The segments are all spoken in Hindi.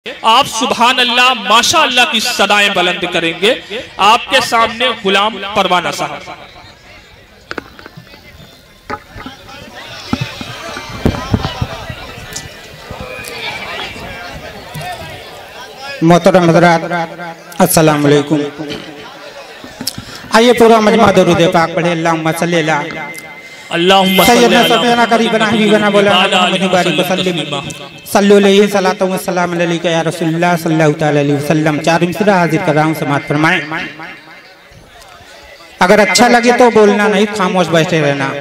आप सुभान अल्लाह माशा अल्लाह की सदाएं बुलंद करेंगे। आपके सामने गुलाम परवाना साहब। मोहतरम हज़रात, अस्सलाम वालेकुम। आइए पूरा मजमा दरूद पाक पढ़े। अल्लाहुम्मा सल्ली अला अल्लाहुम्मा सय्यदना सफीना करीबना हबीबना मौलाना मुहम्मद बारिक वसल्लम सल्लल्लाहु अलैहि सलातो व सलाम अलैका या रसूलुल्लाह सल्लल्लाहु तआला अलैहि वसल्लम। चार मिसरा हाजिर कर रहा हूं, समाअत फरमाएं। अगर अच्छा लगे तो बोलना, नहीं खामोश बैठे रहना।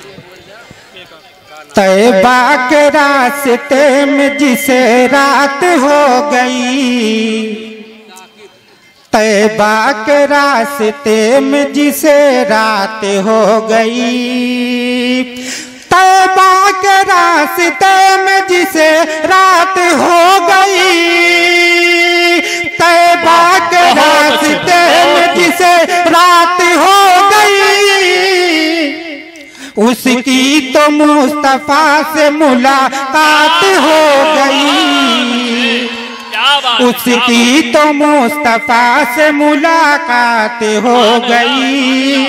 तैबा के रास्ते में जिसे रात हो गई, तैबा के रास्ते में जिसे रात हो गई, तैबा के रास्ते में जिसे रात हो गई, तैबा के रास्ते में जिसे रात हो गई, उसकी तो मुस्तफा से मुलाकात हो गई, उसकी तो मुस्तफा से मुलाकात हो गई।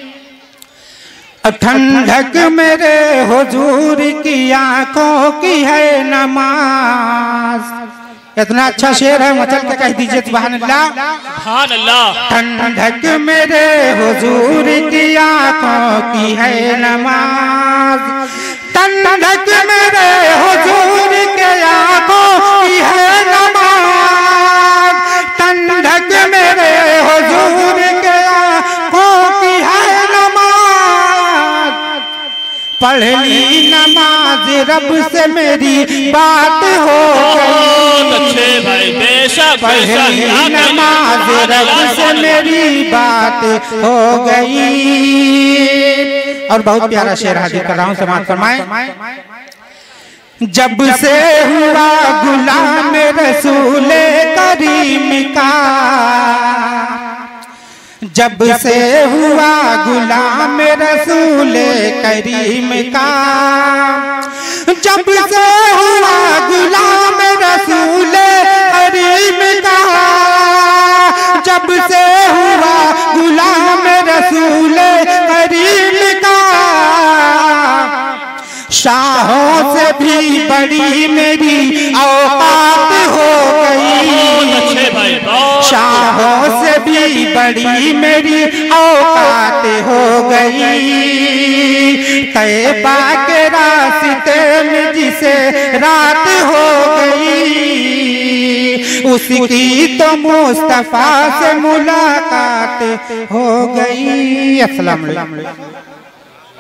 ठंडक मेरे हुजूर की आंखों की है नमाज। इतना अच्छा शेर है, मचल के कह दीजिए सुभान अल्लाह। सुभान अल्लाह। ठंडक मेरे हुजूर की आंखों की है नमाज, ठंडक मेरे हुजूर के आंखों की है नमाज, ठंडक मेरे हुजूर के आंखों की है नमाज। पढ़ ली नमाज रब से मेरी बात हो गई, पढ़ ली नमाज रब से मेरी बात हो गई। और बहुत प्यारा शेर हाजिर कर रहा हूं, समाअत फरमाएं। जब से हुआ गुलाम रसूले करीम का, जब से हुआ गुलाम रसूले करीम का, जब से हुआ गुलाम रसूले करीम का, जब से हुआ गुलाम रसूले करीम का, शाहों से भी बड़ी मेरी औकात हो गई, शाहों से भी बड़ी मेरी औकात हो गई। तैबा के रास्ते में जिसे रात हो गई, उसकी तो मुस्तफा से मुलाकात हो गई। अस्सलाम वालेकुम।